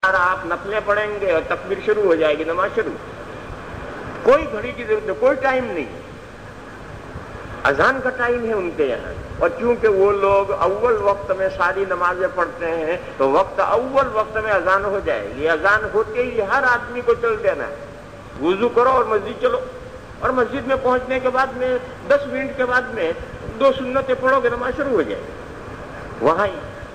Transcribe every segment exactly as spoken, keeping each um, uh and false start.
آپ نفلیں پڑھیں گے اور تکبیر شروع ہو جائے گی، نماز شروع. کوئی گھڑی کی ضرورت نہیں، کوئی ٹائم نہیں. اذان کا ٹائم ہے ان کے یہاں. اور چونکہ وہ لوگ اول وقت میں ساری نمازیں پڑھتے ہیں تو وقت اول وقت میں اذان ہو جائے گی. اذان ہوتے ہی ہر آدمی کو چل دینا ہے، وضو کرو اور مسجد چلو. اور مسجد میں پہنچنے کے بعد میں دس منٹ کے بعد میں دو سنتیں پڑھو گے، نماز شروع ہو جائے گی. وہاں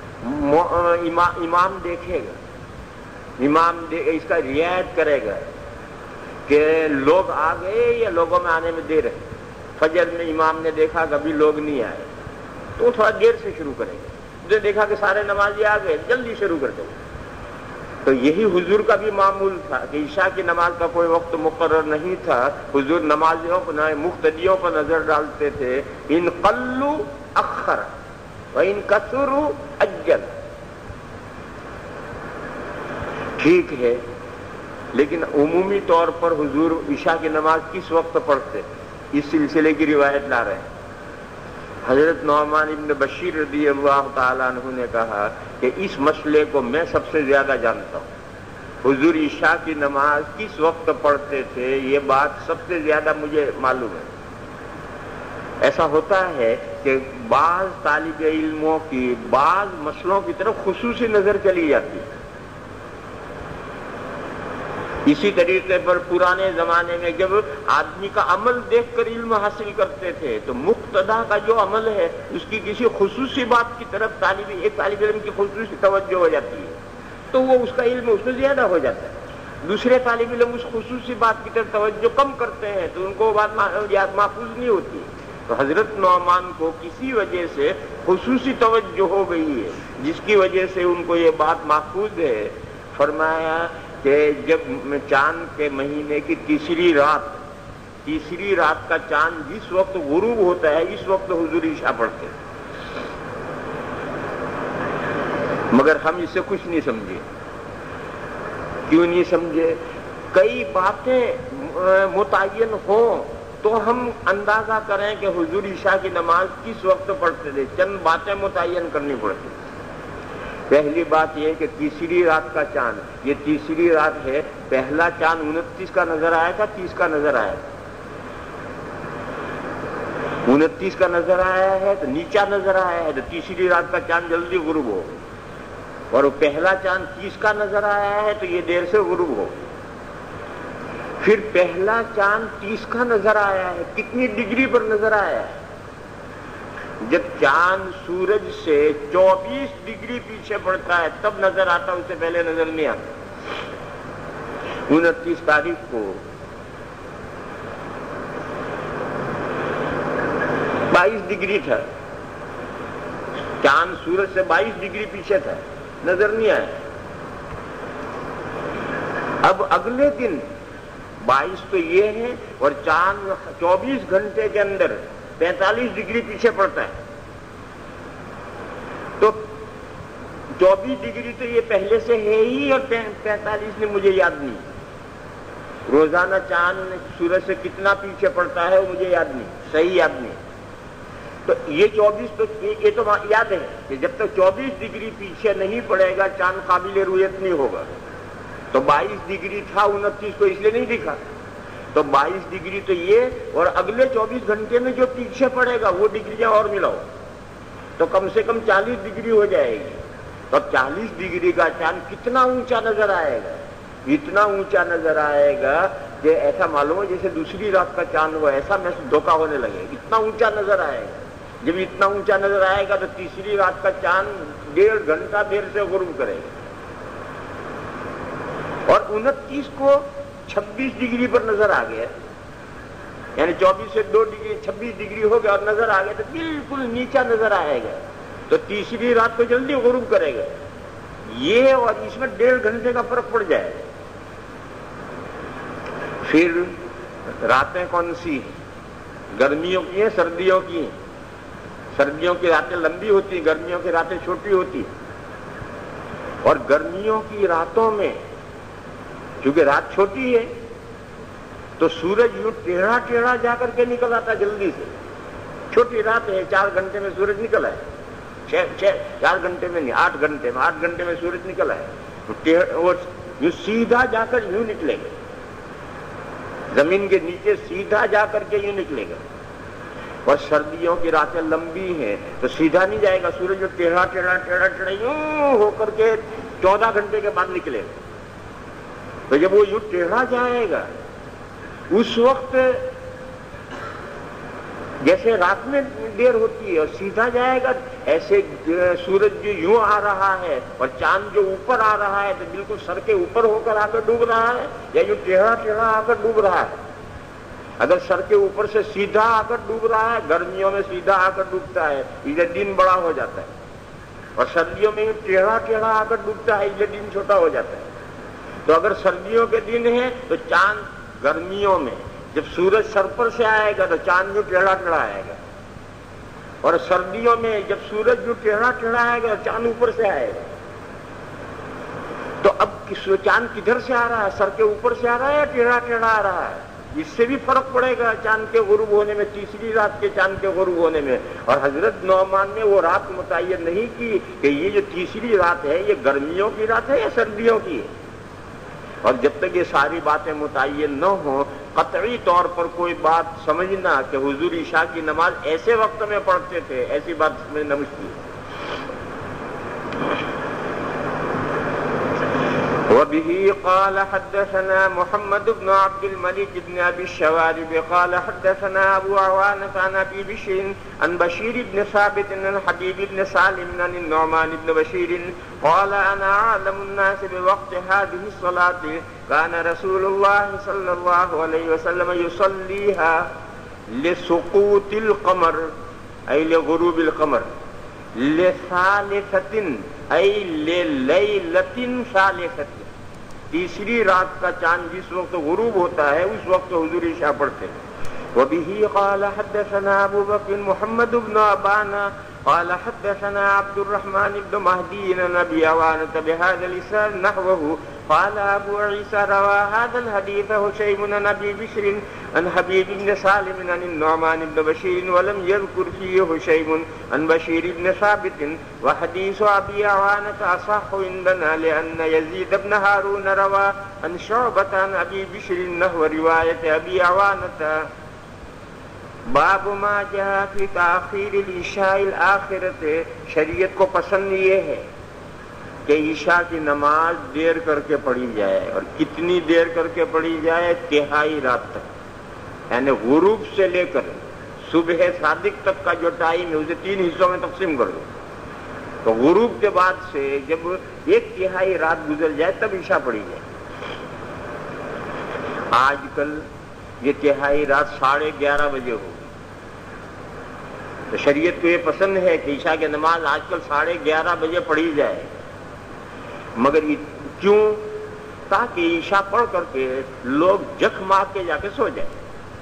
امام دیکھے گا، امام اس کا رعایت کرے گا کہ لوگ آ گئے یا لوگوں میں آنے میں دیر ہے. فجر میں امام نے دیکھا کبھی لوگ نہیں آئے تو وہ تھوڑا دیر سے شروع کریں گے. جو دیکھا کہ سارے نمازی آ گئے جلدی شروع کر دیں. تو یہی حضور کا بھی معمول تھا کہ عشاء کی نماز کا کوئی وقت مقرر نہیں تھا. حضور نمازیوں کو مقتدیوں پر نظر ڈالتے تھے. ان قلوا اخر وان کثروا اجل. ٹھیک ہے، لیکن عمومی طور پر حضور عشاء کی نماز کس وقت پڑھتے اس سلسلے کی روایت لا رہے ہیں. حضرت نعمان ابن بشیر رضی اللہ تعالیٰ عنہ نے کہا کہ اس مسئلے کو میں سب سے زیادہ جانتا ہوں. حضور عشاء کی نماز کس وقت پڑھتے تھے یہ بات سب سے زیادہ مجھے معلوم ہے. ایسا ہوتا ہے کہ بعض طالب علموں کی بعض مسئلوں کی طرف خصوصی نظر چلی جاتی ہے. اسی طریقے پر پرانے زمانے میں جب آدمی کا عمل دیکھ کر علم حاصل کرتے تھے تو مقتدا کا جو عمل ہے اس کی کسی خصوصی بات کی طرف طالب ایک طالب علم کی خصوصی توجہ ہو جاتی ہے تو وہ اس کا علم اس میں زیادہ ہو جاتا ہے. دوسرے طالب علم اس خصوصی بات کی طرف توجہ کم کرتے ہیں تو ان کو بات یاد محفوظ نہیں ہوتی. تو حضرت نعمان کو کسی وجہ سے خصوصی توجہ ہو گئی ہے جس کی وجہ سے ان کو یہ بات محفوظ ہے. فرمایا کہ جب چاند کے مہینے کی تیسری رات تیسری رات کا چاند جس وقت غروب ہوتا ہے اس وقت حضور عشاء پڑھتے ہیں. مگر ہم اس سے کچھ نہیں سمجھے. کیوں نہیں سمجھے؟ کئی باتیں متعین ہوں تو ہم اندازہ کریں کہ حضور عشاء کی نماز کس وقت پڑھتے تھے. چند باتیں متعین کرنی پڑتی. پہلی بات یہ کہ تیسری رات کا چاند، یہ تیسری رات ہے. پہلا چاند انتیس کا نظر آیا تھا، تیس کا نظر آیا تھا. انتیس کا نظر آیا ہے تو نیچا نظر آیا ہے تو تیسری رات کا چاند جلدی غروب ہو. اور وہ پہلا چاند تیس کا نظر آیا ہے تو یہ دیر سے غروب ہو. پھر پہلا چاند تیس کا نظر آیا ہے، کتنی ڈگری پر نظر آیا ہے؟ جب چاند سورج سے چوبیس ڈگری پیچھے پڑتا ہے تب نظر آتا، اس سے پہلے نظر نہیں آتا. انتیس تاریخ کو بائیس ڈگری تھا، چاند سورج سے بائیس ڈگری پیچھے تھا، نظر نہیں آیا. اب اگلے دن بائیس تو یہ ہے اور چاند چوبیس گھنٹے کے اندر پینتالیس ڈگری پیچھے پڑتا ہے. تو چوبیس ڈگری تو یہ پہلے سے ہے ہی اور پینتالیس نے مجھے یاد نہیں. روزانہ چاند سورج سے کتنا پیچھے پڑتا ہے وہ مجھے یاد نہیں، صحیح یاد نہیں. تو یہ چوبیس تو یہ تو یاد ہے کہ جب تک چوبیس ڈگری پیچھے نہیں پڑے گا چاند قابل رؤیت نہیں ہوگا. تو بائیس ڈگری تھا، انتیس کو اس لیے نہیں دکھا. تو بائیس ڈگری تو یہ اور اگلے چوبیس گھنٹے میں جو پیچھے پڑے گا وہ ڈگریاں اور ملاؤ تو کم سے کم چالیس ڈگری ہو جائے گی. تو اب چالیس ڈگری کا چاند کتنا اونچا نظر آئے گا؟ اتنا اونچا نظر آئے گا کہ ایسا معلوم ہے جیسے دوسری رات کا چاند ہوا، ایسا میں دھوکہ ہونے لگے. اتنا اونچا نظر آئے گا. جب اتنا اونچا نظر آئے گا تو تیسری رات کا چاند ڈیڑھ گھنٹہ دیر سے غروب کرے گا. اور انتیس کو چھبیس ڈگری پر نظر آ گیا، یعنی چوبیس سے دو ڈگری چھبیس ڈگری ہو گیا اور نظر آ گیا تو بالکل نیچا نظر آئے گا. تو تیسری رات کو جلدی غروب کرے گا. یہ اور اس میں ڈیڑھ گھنٹے کا فرق پڑ جائے گا. پھر راتیں کون سی ہیں؟ گرمیوں کی ہیں، سردیوں کی ہیں. سردیوں کی راتیں لمبی ہوتی ہیں، گرمیوں کی راتیں چھوٹی ہوتی ہیں. اور گرمیوں کی راتوں میں چونکہ رات چھوٹی ہے تو سورج یوں ٹیڑھا ٹیڑھا جا کر کے نکل آتا جلدی سے. چھوٹی رات ہے، چار گھنٹے میں سورج نکل آئے. چھ چھ چار گھنٹے میں نہیں، آٹھ گھنٹے میں آٹھ گھنٹے میں سورج نکل آئے. وہ یوں سیدھا جا کر یوں نکلے گا، زمین کے نیچے سیدھا جا کر کے یوں نکلے گا. اور سردیوں کی راتیں لمبی ہیں تو سیدھا نہیں جائے گا، سورج جو ٹیڑھا ٹیڑھا ٹیڑھا ٹیڑھا یوں ہو کر کے چودہ گھنٹے کے بعد نکلے گا. تو جب وہ یوں ٹیڑھا جائے گا اس وقت جیسے رات میں دیر ہوتی ہے اور سیدھا جائے گا، ایسے سورج جو یوں آ رہا ہے اور چاند جو اوپر آ رہا ہے تو بالکل سر کے اوپر ہو کر آ کر ڈوب رہا ہے یا جو ٹیڑھا ٹیڑھا آ کر ڈوب رہا ہے. اگر سر کے اوپر سے سیدھا آ کر ڈوب رہا ہے، گرمیوں میں سیدھا آ کر ڈوبتا ہے، یہ دن بڑا ہو جاتا ہے، اور سردیوں میں ٹیڑھا ٹیڑھا آ کر ڈوبتا ہے، یہ دن چھوٹا ہو جاتا ہے. تو اگر سردیوں کے دن ہیں تو چاند گرمیوں میں جب سورج سر پر سے آئے گا تو چاند جو ٹیڑھا ٹیڑھا آئے گا، اور سردیوں میں جب سورج جو ٹیڑھا ٹیڑھا آئے گا چاند اوپر سے آئے گا. تو اب چاند کدھر سے آ رہا ہے؟ سر کے اوپر سے آ رہا ہے یا ٹیڑھا ٹیڑھا آ رہا ہے؟ اس سے بھی فرق پڑے گا چاند کے غروب ہونے میں، تیسری رات کے چاند کے غروب ہونے میں. اور حضرت نعمان نے وہ رات متعین نہیں کی کہ یہ جو تیسری رات ہے یہ گرمیوں کی رات ہے یا سردیوں کی ہے. اور جب تک یہ ساری باتیں متعین نہ ہوں قطعی طور پر کوئی بات سمجھنا کہ حضور عشاء کی نماز ایسے وقت میں پڑھتے تھے، ایسی بات سمجھنا مشکل ہے. وبه قال حدثنا محمد بن عبد الملك بن أبي الشوارب قال حدثنا أبو عوانة عن أبي بشر عن بشير بن ثابت عن حبيب بن سالم عن النعمان بن بشير قال أنا أعلم الناس بوقت هذه الصلاة كان رسول الله صلى الله عليه وسلم يصليها لسقوط القمر أي لغروب القمر، لثالثة أي لليلة ثالثة، تیسری رات کا چاند جس وقت غروب ہوتا ہے اس وقت حضور عشاء پڑھتے ہیں. وبه قال حدثنا ابو بکر محمد بن ابانا قال حدثنا عبد الرحمن بن مهدي عن ابي عوانة بهذا الاسناد نحوه. قال ابو عيسى روى هذا الحديث هشيم عن ابي بشر عن حبيب بن سالم عن النعمان بن بشير ولم يذكر فيه هشيم عن بشير بن ثابت. وحديث ابي عوانة اصح عندنا لان يزيد بن هارون روى عن شعبة عن ابي بشر نحو رواية ابي عوانة. باب ما جاء في تاخیر العشاء الآخرة، شریعت کو پسند یہ ہے کہ عشاء کی نماز دیر کر کے پڑھی جائے، اور کتنی دیر کر کے پڑھی جائے؟ تہائی رات تک، یعنی غروب سے لے کر صبح صادق تک کا جو ٹائم ہے اسے تین حصوں میں تقسیم کر دو. تو غروب کے بعد سے جب ایک تہائی رات گزر جائے تب عشاء پڑھی جائے. آج کل یہ تہائی رات ساڑھے گیارہ بجے ہوگی، تو شریعت کو یہ پسند ہے کہ عشاء کی نماز آج کل ساڑھے گیارہ بجے پڑھی جائے. مگر کیوں؟ تاکہ عشاء پڑھ کر کے لوگ جکھ مار کے جا کے سو جائیں.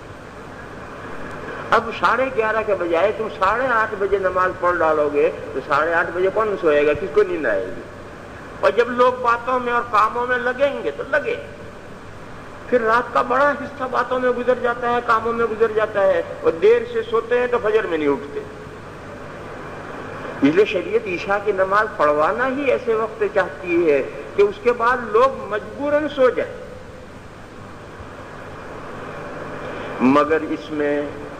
اب ساڑھے گیارہ کے بجائے تم ساڑھے آٹھ بجے نماز پڑھ ڈالو گے تو ساڑھے آٹھ بجے کون سوئے گا؟ کس کو نیند آئے گی؟ اور جب لوگ باتوں میں اور کاموں میں لگیں گے تو لگے، پھر رات کا بڑا حصہ باتوں میں گزر جاتا ہے، کاموں میں گزر جاتا ہے، اور دیر سے سوتے ہیں تو فجر میں نہیں اٹھتے. اس لیے شریعت عشاء کی نماز پڑھوانا ہی ایسے وقت چاہتی ہے کہ اس کے بعد لوگ مجبوراً سو جائیں. مگر اس میں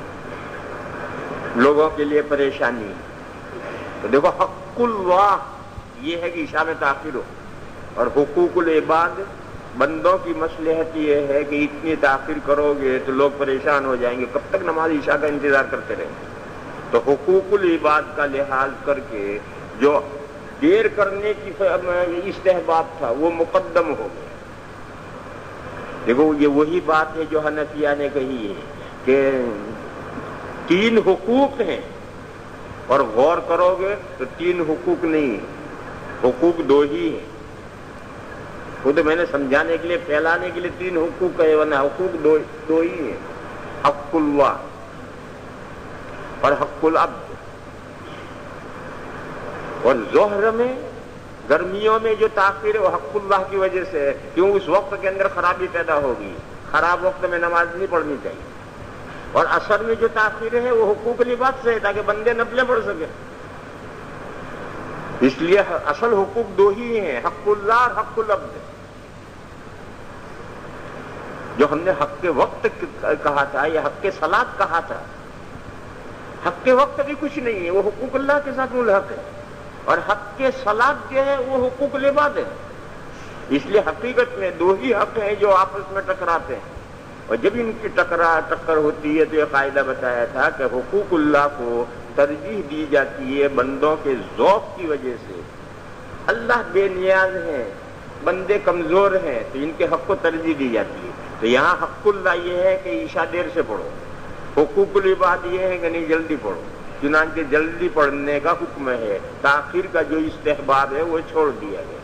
لوگوں کے لیے پریشانی. تو دیکھو حق اللہ یہ ہے کہ عشاء میں تاخیر ہو، اور حقوق العباد بندوں کی مصلحت یہ ہے کہ اتنی تاخیر کرو گے تو لوگ پریشان ہو جائیں گے، کب تک نماز عشاء کا انتظار کرتے رہیں گے. تو حقوق العباد کا لحاظ کر کے جو دیر کرنے کی استحباب تھا وہ مقدم ہو گیا. دیکھو یہ وہی بات ہے جو حنفیہ نے کہی ہے کہ تین حقوق ہیں، اور غور کرو گے تو تین حقوق نہیں، حقوق دو ہی ہیں. خود میں نے سمجھانے کے لیے پھیلانے کے لیے تین حقوق ہے، ورنہ حقوق دو, دو ہی ہیں، حق اللہ اور حق العبد. اور ظہر میں گرمیوں میں جو تاخیر ہے وہ حق اللہ کی وجہ سے ہے، کیوں؟ اس وقت کے اندر خرابی پیدا ہوگی، خراب وقت میں نماز نہیں پڑھنی چاہیے. اور عصر میں جو تاخیر ہے وہ حقوق العباد سے ہے تاکہ بندے نفلیں پڑھ سکیں. اس لیے اصل حقوق دو ہی ہیں، حق اللہ اور حق العبد۔ جو ہم نے حق کے وقت کہا تھا یا حق کے صلاۃ کہا تھا، حق کے وقت بھی کچھ نہیں ہے، وہ حقوق اللہ کے ساتھ ملحق ہے، اور حق کے صلاۃ جو ہے وہ حقوق العباد ہے۔ اس لیے حقیقت میں دو ہی حق ہیں جو آپس میں ٹکراتے ہیں، اور جب ان کی ٹکرا ٹکر ہوتی ہے تو یہ قاعدہ بتایا تھا کہ حقوق اللہ کو ترجیح دی جاتی ہے بندوں کے ذوق کی وجہ سے۔ اللہ بے نیاز ہیں، بندے کمزور ہیں، تو ان کے حق کو ترجیح دی جاتی ہے۔ تو یہاں حق اللہ یہ ہے کہ عشاء دیر سے پڑھو، حقوق العباد یہ ہے کہ نہیں جلدی پڑھو، چنانچہ جلدی پڑھنے کا حکم ہے، تاخیر کا جو استحباب ہے وہ چھوڑ دیا گیا۔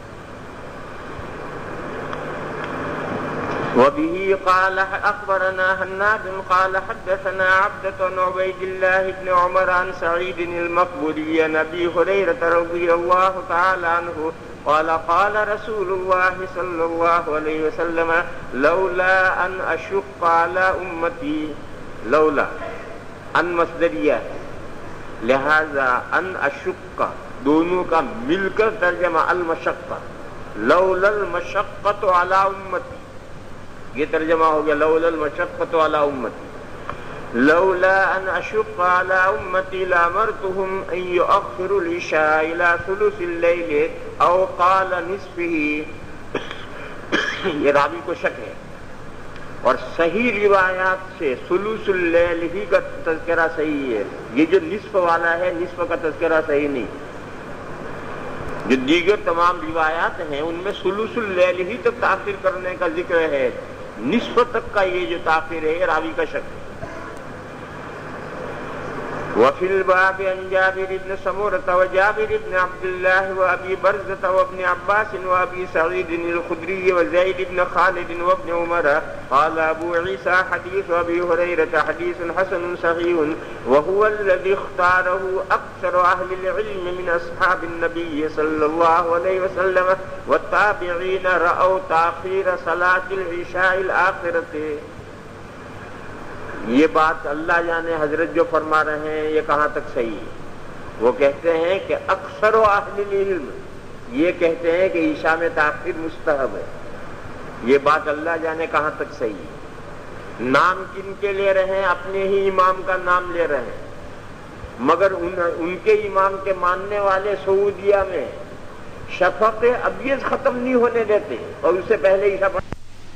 وبه قال أخبرنا هناد قال حدثنا عبدة بن عبيد الله بن عمر عن سعيد المقبوري عن أبي هريرة رضي الله تعالى عنه قال قال رسول الله صلى الله عليه وسلم لولا أن أشق على أمتي، لولا ان مصدریہ ہے، لہذا ان اشق دونوں کا مل کر ترجمہ المشقہ، لولا المشقۃ علی امتی، یہ ترجمہ ہو گیا لولا المشقۃ علی امتی، لولا ان اشق علی امتی لامرتهم ان يؤخروا العشاء الى ثلث الليل او قال نصفه۔ یہ راوی کو شک ہے، اور صحیح روایات سے ثلث اللیل ہی کا تذکرہ صحیح ہے، یہ جو نصف والا ہے نصف کا تذکرہ صحیح نہیں۔ جو دیگر تمام روایات ہیں ان میں ثلث اللیل ہی تک تاخیر کرنے کا ذکر ہے، نصف تک کا یہ جو تاخیر ہے راوی کا شک ہے۔ وفي الباب عن جابر بن سمرة وجابر بن عبد الله وأبي برزة وابن عباس وأبي سعيد الخدري وزيد بن خالد وابن عمر قال أبو عيسى حديث أبي هريرة حديث حسن صحيح وهو الذي اختاره أكثر أهل العلم من أصحاب النبي صلى الله عليه وسلم والتابعين رأوا تأخير صلاة العشاء الآخرة۔ یہ بات اللہ جانے حضرت جو فرما رہے ہیں یہ کہاں تک صحیح ہے۔ وہ کہتے ہیں کہ اکثر و اہل العلم یہ کہتے ہیں کہ عشاء میں تاخیر مستحب ہے۔ یہ بات اللہ جانے کہاں تک صحیح ہے۔ نام کن کے لے رہے ہیں؟ اپنے ہی امام کا نام لے رہے ہیں، مگر ان, ان کے امام کے ماننے والے سعودیہ میں شفق ابیض ختم نہیں ہونے دیتے، اور اس سے پہلے عشاء پڑھ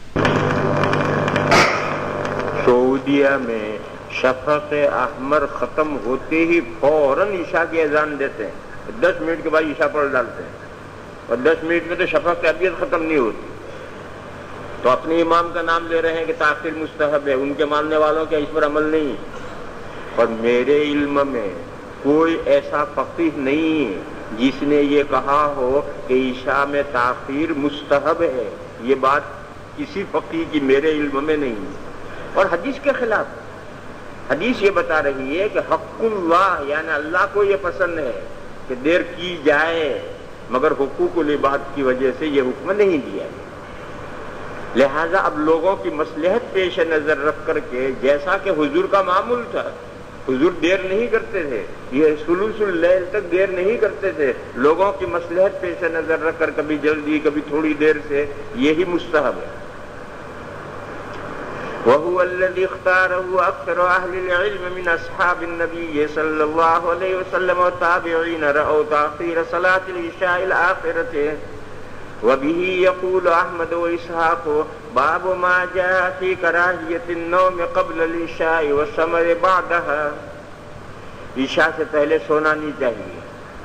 سعودیہ میں شفق احمر ختم ہوتے ہی فوراً عشاء کی اذان دیتے ہیں، دس منٹ کے بعد عشاء پڑھ ڈالتے ہیں، اور دس منٹ میں تو شفق ابیض ختم نہیں ہوتی۔ تو اپنے امام کا نام لے رہے ہیں کہ تاخیر مستحب ہے، ان کے ماننے والوں کے اس پر عمل نہیں۔ اور میرے علم میں کوئی ایسا فقیہ نہیں ہے جس نے یہ کہا ہو کہ عشاء میں تاخیر مستحب ہے، یہ بات کسی فقیہ کی میرے علم میں نہیں ہے۔ اور حدیث کے خلاف، حدیث یہ بتا رہی ہے کہ حق اللہ یعنی اللہ کو یہ پسند ہے کہ دیر کی جائے، مگر حقوق العباد کی وجہ سے یہ حکم نہیں دیا گیا۔ لہذا اب لوگوں کی مصلحت پیش نظر رکھ کر کے، جیسا کہ حضور کا معمول تھا، حضور دیر نہیں کرتے تھے، یہ ثلث اللیل تک دیر نہیں کرتے تھے، لوگوں کی مصلحت پیش نظر رکھ کر کبھی جلدی کبھی تھوڑی دیر سے، یہی مستحب ہے۔ وهو الذي اختاره أكثر أهل العلم من أصحاب النبي صلى الله عليه وسلم والتابعين رأوا تأخير صلاة العشاء الآخرة وبه يقول أحمد وإسحاق باب ما جاء في كراهية النوم قبل العشاء والسمر بعدها۔ عشاء سے پہلے سونا نہیں چاہیے،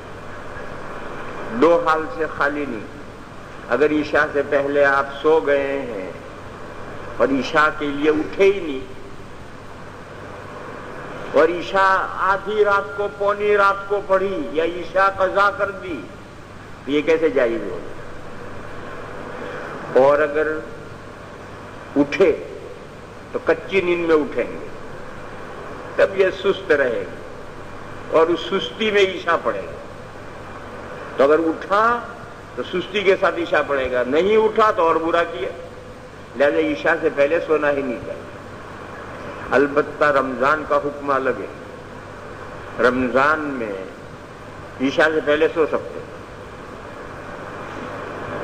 دو حال سے خالی نہیں۔ اگر عشاء سے پہلے آپ سو گئے ہیں اور عشاء کے لیے اٹھے ہی نہیں، اور عشاء آدھی رات کو پونی رات کو پڑھی یا عشاء قضا کر دی، یہ کیسے جائز ہو؟ اور اگر اٹھے تو کچی نیند میں اٹھیں گے، تب یہ سست رہے گا اور اس سستی میں عشاء پڑے گا۔ تو اگر اٹھا تو سستی کے ساتھ عشاء پڑے گا، نہیں اٹھا تو اور برا کیا۔ لہذا عشاء سے پہلے سونا ہی نہیں چاہیے۔ البتہ رمضان کا حکم الگ ہے، رمضان میں عشاء سے پہلے سو سکتے ہیں،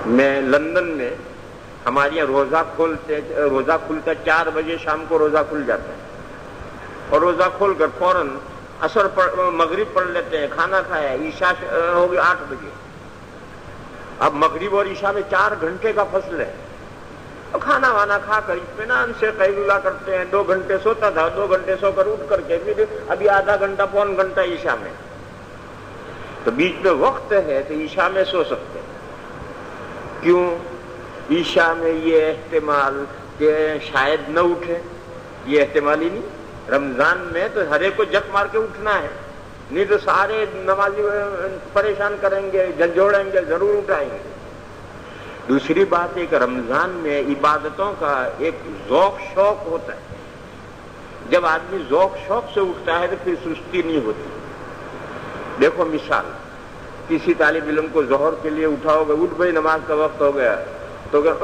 میں لندن میں ہمارے یہاں روزہ کھولتے روزہ کھلتا چار بجے شام کو روزہ کھل جاتا ہے، اور روزہ کھول کر فوراً عصر مغرب پڑھ لیتے ہیں، کھانا کھایا، عشاء ہو گئی آٹھ بجے. اب مغرب اور عشاء میں چار گھنٹے کا فصل ہے، تو کھانا وانا کھا کر اطمینان سے قیلولہ کرتے ہیں. دو گھنٹے سوتا تھا، دو گھنٹے سو کر اٹھ کر کے پھر ابھی آدھا گھنٹہ پون گھنٹہ عشاء میں، تو بیچ میں وقت ہے تو عشاء میں سو سکتے ہیں. کیوں؟ عشاء میں یہ احتمال کہ شاید نہ اٹھے، یہ احتمال ہی نہیں. رمضان میں تو ہر ایک کو جک مار کے اٹھنا ہے، نہیں تو سارے نمازی پریشان کریں گے، جھنجھوڑیں گے، ضرور اٹھائیں گے. دوسری بات ہے کہ رمضان میں عبادتوں کا ایک ذوق شوق ہوتا ہے. جب آدمی ذوق شوق سے اٹھتا ہے تو پھر سستی نہیں ہوتی. دیکھو مثال، کسی طالب علم کو ظہر کے لیے اٹھاؤ گے، اٹھ بھائی نماز کا وقت ہو گیا، تو کہ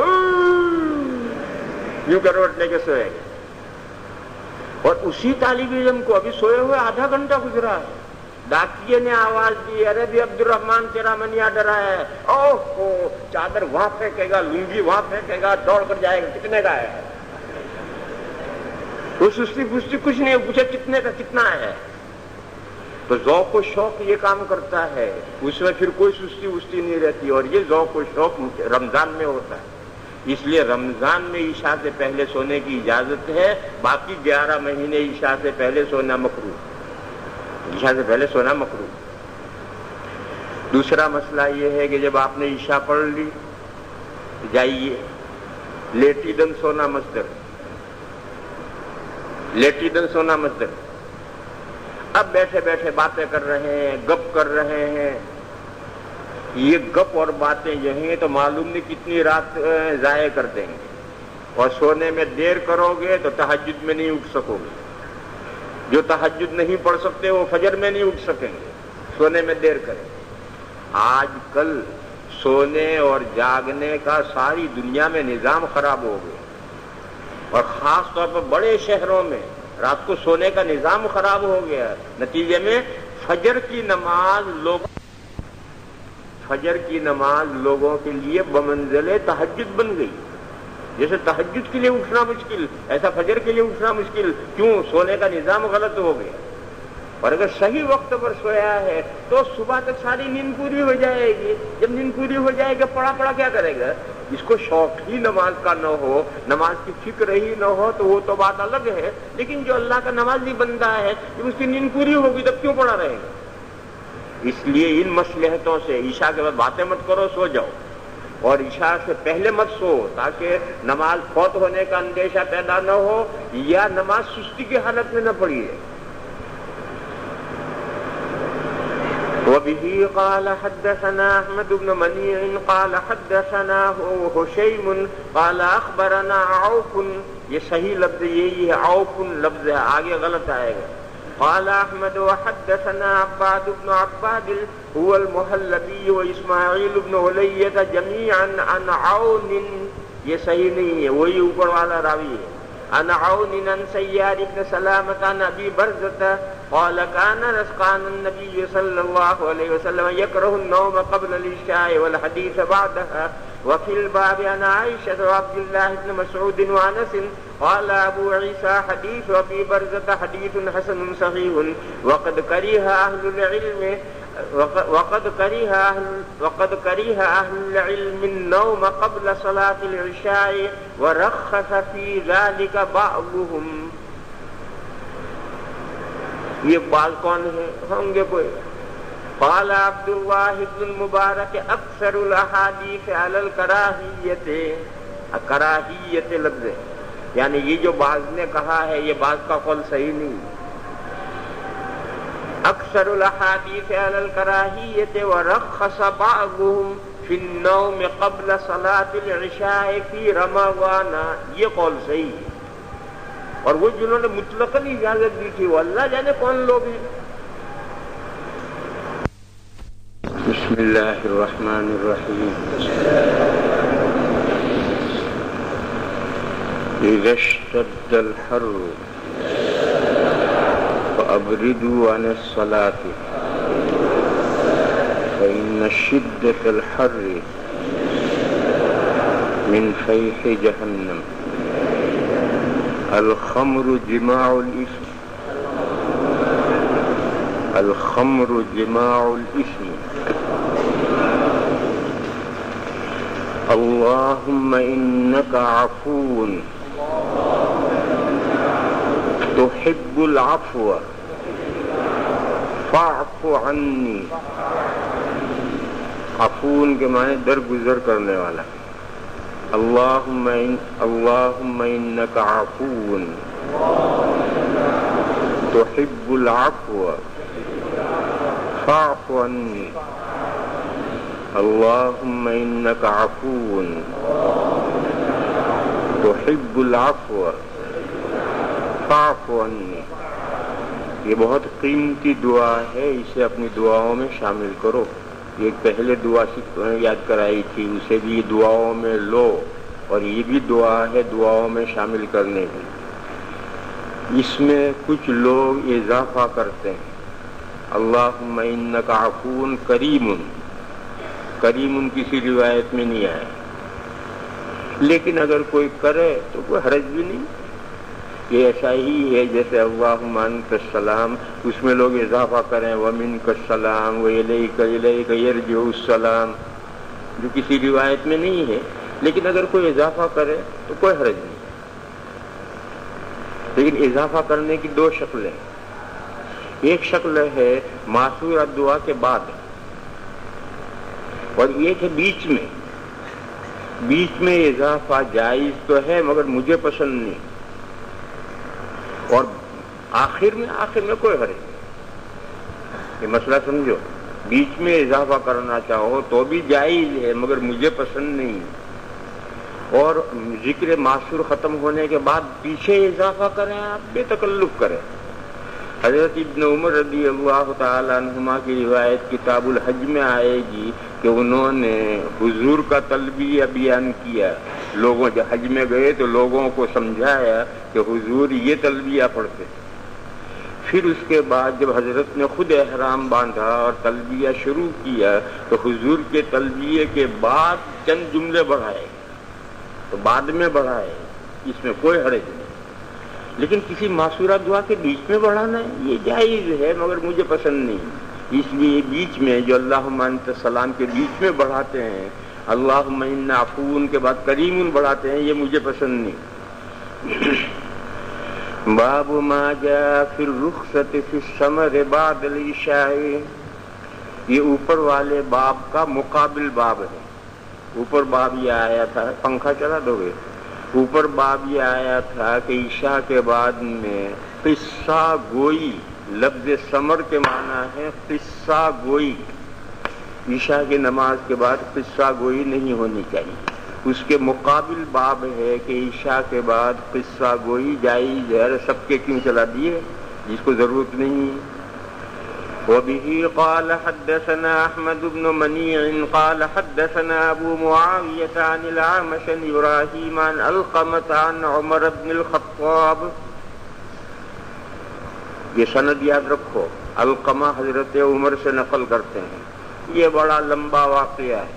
یوں کروٹنے کے سوئے گے. اور اسی طالب علم کو ابھی سوئے ہوئے آدھا گھنٹہ گزرا ہے، ڈاکیے نے آواز دی، ارے بھی عبد الرحمان تیرا منیا ڈرا ہے، اوہ چادر وہاں پھینکے گا، لنگی وہاں پھینکے گا، دوڑ کر جائے گا، کتنے کا ہے؟ وہ سستی پوچھتی کچھ نہیں، پوچھے کتنے کا، کتنا ہے؟ تو ذوق و شوق یہ کام کرتا ہے، اس میں پھر کوئی سستی وستی نہیں رہتی. اور یہ ذوق و شوق رمضان میں ہوتا ہے. اس لیے رمضان میں عشاء سے پہلے سونے کی اجازت ہے، باقی گیارہ مہینے عشاء سے پہلے سونا مکروہ، عشاء سے پہلے سونا مکروہ. دوسرا مسئلہ یہ ہے کہ جب آپ نے عشاء پڑھ لی، جائیے لیٹی دن سونا مصدر، لیٹی دن سونا مصدر. اب بیٹھے بیٹھے باتیں کر رہے ہیں، گپ کر رہے ہیں. یہ گپ اور باتیں یہیں تو معلوم نہیں کتنی رات ضائع کر دیں گے. اور سونے میں دیر کرو گے تو تہجد میں نہیں اٹھ سکو گے. جو تہجد نہیں پڑھ سکتے وہ فجر میں نہیں اٹھ سکیں گے، سونے میں دیر کریں. آج کل سونے اور جاگنے کا ساری دنیا میں نظام خراب ہو گیا، اور خاص طور پر بڑے شہروں میں رات کو سونے کا نظام خراب ہو گیا. نتیجے میں فجر کی نماز لوگ فجر کی نماز لوگوں کے لیے بمنزل تہجد بن گئی. جیسے تہجد کے لیے اٹھنا مشکل، ایسا فجر کے لیے اٹھنا مشکل. کیوں؟ سونے کا نظام غلط ہو گیا. اور اگر صحیح وقت پر سویا ہے تو صبح تک ساری نیند پوری ہو جائے گی. جب نیند پوری ہو جائے گی پڑا پڑا کیا کرے گا؟ اس کو شوق ہی نماز کا نہ ہو، نماز کی فکر ہی نہ ہو تو وہ تو بات الگ ہے. لیکن جو اللہ کا نمازی بندہ ہے جب اس کی نیند پوری ہوگی تب کیوں پڑا رہے گا؟ اس لیے ان مصلحتوں سے عشاء کے بعد باتیں مت کرو، سو جاؤ. اور عشاء سے پہلے مت سو تاکہ نماز فوت ہونے کا اندیشہ پیدا نہ ہو یا نماز سستی کی حالت میں نہ پڑی ہے. وبه قال حدثنا احمد بن منيع قال حدثنا هشيم قال اخبرنا عوف. یہ صحیح لفظ یہی ہے، عوف لفظ ہے، آگے غلط آئے گا. قال احمد وحدثنا عباد بن عباد هو المحلبي واسماعيل بن علية جميعا عن عون. یہ صحیح نہیں ہے، وہی اوپر والا راوی ہے. عن عون عن سيار بن سلامة عن ابي برزة قال كان رزقان النبي صلى الله عليه وسلم يكره النوم قبل العشاء والحديث بعدها. وفي الباب عن عائشة وعبد الله بن مسعود وانس قال ابو عيسى حديث ابي برزة حديث حسن صحيح. وقد كره اهل العلم وقد كره أهل وقد كره أهل العلم النوم قبل صلاة العشاء ورخص في ذلك بعضهم. یہ بعض کون ہے؟ ہوں گے کوئی. قال عبد الله بن المبارك اکثر الاحاديث على الكراهية. کراہیت لفظ ہے، یعنی یہ جو بعض نے کہا ہے یہ بعض کا قول صحیح نہیں. اکثر الاحادیث علی الکراہیۃ ورخص بعضهم فی النوم قبل صلاة العشاء فی رمضان. یہ قول صحیح ہے. اور وہ جنہوں نے مطلقاً اجازت دی تھی وہ اللہ جانے کون لوگ ہیں. بسم اللہ الرحمن الرحیم. اذا اشتد الحر فأبردوا عن الصلاة فإن شدة الحر من فيح جهنم. الخمر جماع الإثم الخمر جماع الإثم. اللهم إنك عفو تحب العفو فاعف عني. عفون کے معنی درگزر کرنے والا. اللہم ان اللہم انک عفو تحب العفو فاعف عني. اللہم انک عفو تحب العفو فاعف عني. یہ بہت قیمتی دعا ہے، اسے اپنی دعاؤں میں شامل کرو. یہ پہلے دعا یاد کرائی تھی، اسے بھی دعاؤں میں لو، اور یہ بھی دعا ہے دعاؤں میں شامل کرنے کی. اس میں کچھ لوگ اضافہ کرتے ہیں. اللہم انک عفو کریم. کریم کسی روایت میں نہیں آیا، لیکن اگر کوئی کرے تو کوئی حرج بھی نہیں. یہ ایسا ہی ہے جیسے اللہم انت السلام، اس میں لوگ اضافہ کریں ومنک السلام والیک الیک یرجع السلام، جو کسی روایت میں نہیں ہے، لیکن اگر کوئی اضافہ کرے تو کوئی حرج نہیں. لیکن اضافہ کرنے کی دو شکلیں. ایک شکل ہے ماثور الدعا کے بعد، اور ایک ہے بیچ میں. بیچ میں اضافہ جائز تو ہے مگر مجھے پسند نہیں، اور آخر میں آخر میں کوئی حرج نہیں. یہ مسئلہ سمجھو. بیچ میں اضافہ کرنا چاہو تو بھی جائز ہے مگر مجھے پسند نہیں، اور ذکر معصور ختم ہونے کے بعد پیچھے اضافہ کریں آپ بے تکلف کریں. حضرت ابن عمر رضی اللہ تعالی عنہما کی روایت کتاب الحج میں آئے گی کہ انہوں نے حضور کا تلبیہ بیان کیا. لوگوں جب حج میں گئے تو لوگوں کو سمجھایا کہ حضور یہ تلبیہ پڑھتے. پھر اس کے بعد جب حضرت نے خود احرام باندھا اور تلبیہ شروع کیا تو حضور کے تلبیہ کے بعد چند جملے بڑھائے، تو بعد میں بڑھائے، اس میں کوئی حرج نہیں. لیکن کسی معصورہ دعا کے بیچ میں بڑھانا ہے یہ جائز ہے مگر مجھے پسند نہیں. اس لیے بیچ میں جو اللہم انت السلام کے بیچ میں بڑھاتے ہیں، اللہم انا عفو کے بعد کریم بڑھاتے ہیں، یہ مجھے پسند نہیں. باب ما جاء فی الرخصۃ فی الثمر بعد العشاء. یہ اوپر والے باب کا مقابل باب ہے. اوپر باب یہ آیا تھا، پنکھا چلا دو گے. اوپر باب یہ آیا تھا کہ عشاء کے بعد میں قصہ گوئی، لفظ ثمر کے معنی ہے قصہ گوئی. عشاء کی نماز کے بعد قصہ گوئی نہیں ہونی چاہیے. اس کے مقابل باب ہے کہ عشاء کے بعد قصہ گوئی جائز ہے. سب کے کیوں چلا دیے جس کو ضرورت نہیں. وبه قال حدثنا احمد بن منيع قال حدثنا ابو معاوية عن الأعمش عن ابراهيم عن علقمة عن عمر بن الخطاب. یہ سند یاد رکھو، علقمہ حضرت عمر سے نقل کرتے ہیں. یہ بڑا لمبا واقعہ ہے.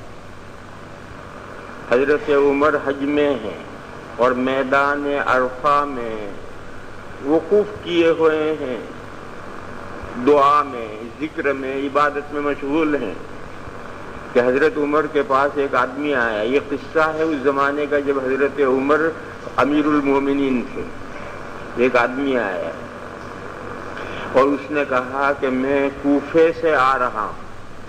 حضرت عمر حج میں ہیں اور میدان عرفہ میں وقوف کیے ہوئے ہیں، دعا میں، ذکر میں، عبادت میں مشغول ہیں کہ حضرت عمر کے پاس ایک آدمی آیا. یہ قصہ ہے اس زمانے کا جب حضرت عمر امیر المومنین تھے. ایک آدمی آیا اور اس نے کہا کہ میں کوفے سے آ رہا ہوں.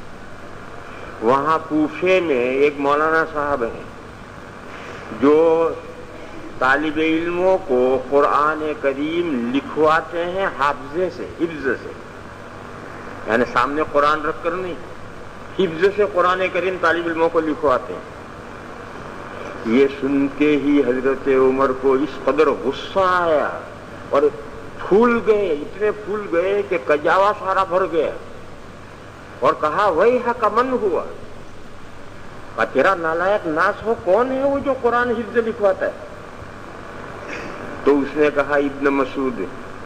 وہاں کوفے میں ایک مولانا صاحب ہیں جو طالب علموں کو قرآن کریم لکھواتے ہیں حافظے سے، حفظ سے، یعنی سامنے قرآن رکھ کر نہیں، حفظ سے قرآن کریم طالب علموں کو لکھواتے ہیں. یہ سن کے ہی حضرت عمر کو اس قدر غصہ آیا اور پھول گئے، اتنے پھول گئے کہ کجاوا سارا بھر گیا، اور کہا وَيْحَكَ مَنْ هُوَ. کہ تیرا نالائق ناس ہو، کون ہے وہ جو قرآن حفظ لکھواتا ہے؟ تو اس نے کہا ابن مسعود.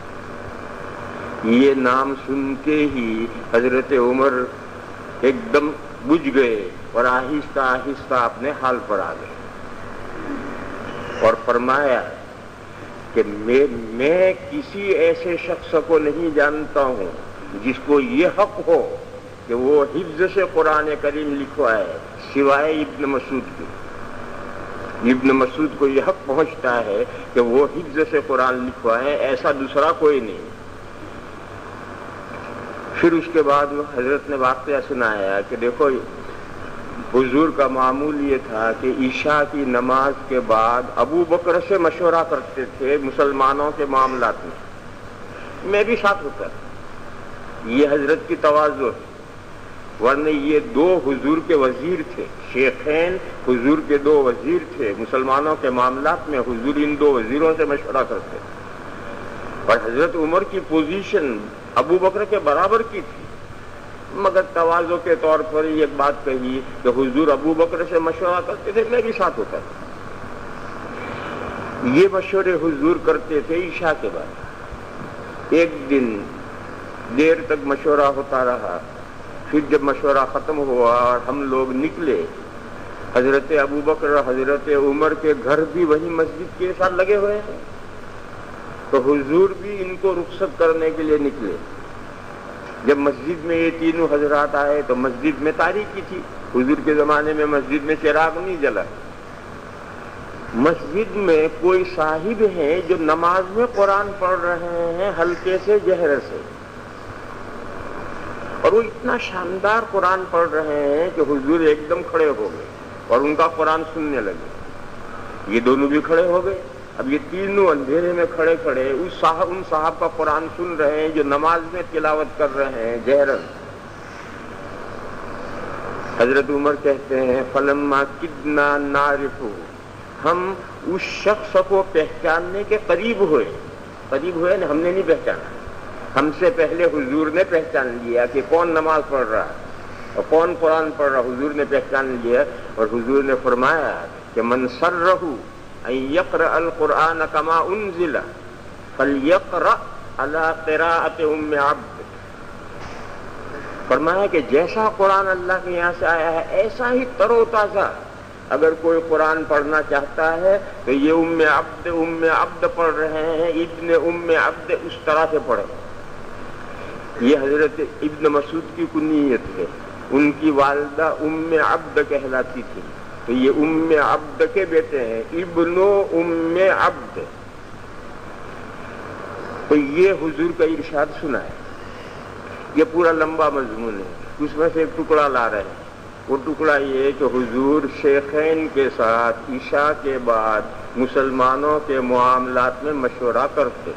یہ نام سن کے ہی حضرت عمر ایک دم بجھ گئے اور آہستہ آہستہ اپنے حال پر آ گئے. اور فرمایا کہ میں میں کسی ایسے شخص کو نہیں جانتا ہوں جس کو یہ حق ہو کہ وہ حفظ سے قرآن کریم لکھوائے سوائے ابن مسعود کی۔ ابن مسعود کو یہ حق پہنچتا ہے کہ وہ حفظ سے قرآن لکھوائے، ایسا دوسرا کوئی نہیں۔ پھر اس کے بعد حضرت نے واقعہ سنایا کہ دیکھو حضور کا معمول یہ تھا کہ عشاء کی نماز کے بعد ابو بکر سے مشورہ کرتے تھے مسلمانوں کے معاملات میں، میں بھی ساتھ ہوتا، یہ حضرت کی تواضع ہے، ورنہ یہ دو حضور کے وزیر تھے، شیخین حضور کے دو وزیر تھے، مسلمانوں کے معاملات میں حضور ان دو وزیروں سے مشورہ کرتے، اور حضرت عمر کی پوزیشن ابو بکر کے برابر کی تھی، مگر تواضع کے طور پر یہ بات کہی کہ حضور ابو بکر سے مشورہ کرتے تھے، میں بھی ساتھ ہوتا تھا۔ یہ مشورے حضور کرتے تھے عشاء کے بعد۔ ایک دن دیر تک مشورہ ہوتا رہا، پھر جب مشورہ ختم ہوا اور ہم لوگ نکلے، حضرت ابو بکر حضرت عمر کے گھر بھی وہی مسجد کے ساتھ لگے ہوئے ہیں، تو حضور بھی ان کو رخصت کرنے کے لیے نکلے۔ جب مسجد میں یہ تینوں حضرات آئے تو مسجد میں تاریکی تھی، حضور کے زمانے میں مسجد میں چراغ نہیں جلا۔ مسجد میں کوئی صاحب ہیں جو نماز میں قرآن پڑھ رہے ہیں ہلکے سے جہر سے، اور وہ اتنا شاندار قرآن پڑھ رہے ہیں کہ حضور ایک دم کھڑے ہو گئے اور ان کا قرآن سننے لگے۔ یہ دونوں بھی کھڑے ہو گئے، اب یہ تینوں اندھیرے میں کھڑے کھڑے اس صاحب ان صاحب کا قرآن سن رہے ہیں جو نماز میں تلاوت کر رہے ہیں جہرن۔ حضرت عمر کہتے ہیں فلما کدنا نعرف، ہم اس شخص کو پہچاننے کے قریب ہوئے، قریب ہوئے نا، ہم نے نہیں پہچانا، ہم سے پہلے حضور نے پہچان لیا کہ کون نماز پڑھ رہا ہے اور کون قرآن پڑھ رہا، حضور نے پہچان لیا، اور حضور نے فرمایا کہ من سرہ ان یقرأ القرآن کما انزل فلیقرأ علی قراءۃ ام عبد، فرمایا کہ جیسا قرآن اللہ کے یہاں سے آیا ہے ایسا ہی تر و تازہ اگر کوئی قرآن پڑھنا چاہتا ہے تو یہ ام عبد ام عبد پڑھ رہے ہیں، ابن ام عبد اس طرح سے پڑھے۔ یہ حضرت ابن مسعود کی کنیت ہے، ان کی والدہ ام عبد کہلاتی تھی، تو یہ ام عبد کے بیٹے ہیں، ابن ام عبد۔ تو یہ حضور کا ارشاد سنا ہے، یہ پورا لمبا مضمون ہے، اس میں سے ایک ٹکڑا لا رہے ہیں۔ وہ ٹکڑا یہ ہے کہ حضور شیخین کے ساتھ عشاء کے بعد مسلمانوں کے معاملات میں مشورہ کرتے۔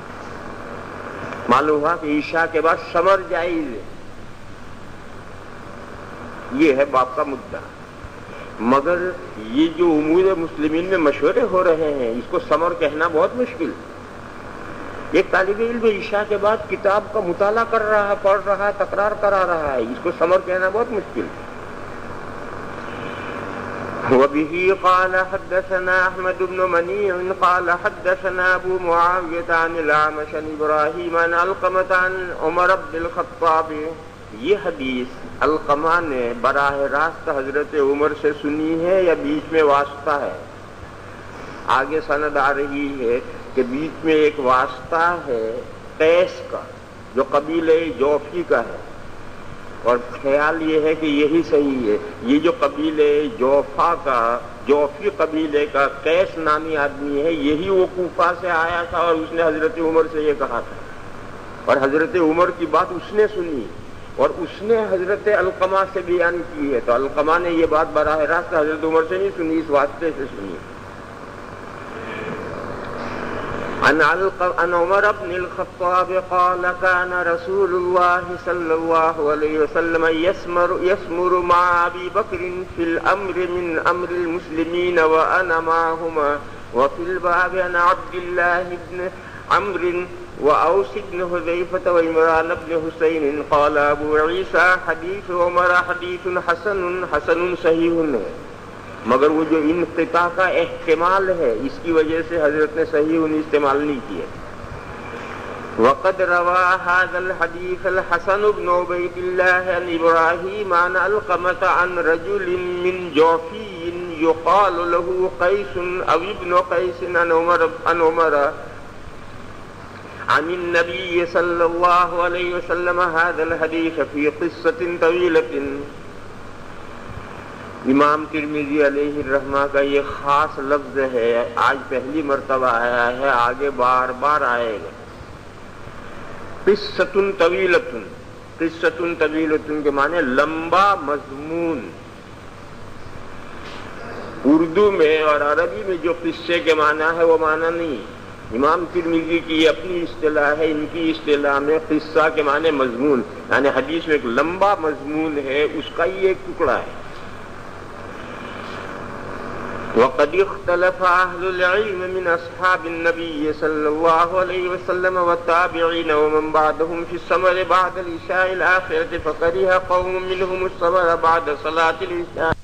معلوم ہوا کہ عشاء کے بعد سمر جائز ہے، یہ ہے باپ کا مدعا، مگر یہ جو امور مسلمین میں مشورے ہو رہے ہیں اس کو سمر کہنا بہت مشکل۔ ایک طالب علم عشاء کے بعد کتاب کا مطالعہ کر رہا ہے، پڑھ رہا ہے، تکرار کرا رہا ہے، اس کو سمر کہنا بہت مشکل۔ وبه قال حدثنا احمد بن منيع قال حدثنا ابو معاوية عن الاعمش عن ابراهيم عن علقمة عن عمر بن الخطاب۔ یہ حدیث علقمہ نے براہ راست حضرت عمر سے سنی ہے یا بیچ میں واسطہ ہے؟ آگے سند آ رہی ہے کہ بیچ میں ایک واسطہ ہے قیس کا جو قبیلہ جوفی کا ہے، اور خیال یہ ہے کہ یہی صحیح ہے۔ یہ جو قبیلے جوفا کا جوفی قبیلے کا قیس نامی آدمی ہے، یہی وہ کوفہ سے آیا تھا اور اس نے حضرت عمر سے یہ کہا تھا، اور حضرت عمر کی بات اس نے سنی اور اس نے حضرت علقمہ سے بیان کی ہے، تو علقمہ نے یہ بات براہ راست حضرت عمر سے نہیں سنی، اس واسطے سے سنی۔ عن عمر بن الخطاب قال كان رسول الله صلى الله عليه وسلم يسمر يسمر مع ابي بكر في الامر من امر المسلمين وانا معهما، وفي الباب عن عبد الله بن عمرو واوس بن حذيفة وعمران بن حسين قال ابو عيسى حديث عمر حديث حسن حسن صحيح، مگر وہ جو انقطاع کا احتمال ہے اس کی وجہ سے حضرت نے صحیح ان استعمال نہیں کیا۔ وقد روى هذا الحديث الحسن بن عبيد الله عن ابراهيم عن علقمة عن رجل من جوفي يقال له قيس أو ابن قيس عن عمر عن عمر عن النبي صلى الله عليه وسلم هذا الحديث في قصة طويلة. امام ترمذی علیہ الرحمہ کا یہ خاص لفظ ہے، آج پہلی مرتبہ آیا ہے، آگے بار بار آئے گا. قصۃ طویلۃ، قصۃ طویلۃ کے معنی لمبا مضمون. اردو میں اور عربی میں جو قصے کے معنی ہے وہ معنی نہیں. امام ترمذی کی یہ اپنی اصطلاح ہے، ان کی اصطلاح میں قصہ کے معنی مضمون، یعنی حدیث میں ایک لمبا مضمون ہے، اس کا یہ ایک ٹکڑا ہے. وقد اختلف أهل العلم من أصحاب النبي صلى الله عليه وسلم والتابعين ومن بعدهم في السمر بعد العشاء الآخرة، فكره قوم منهم السمر بعد صلاة العشاء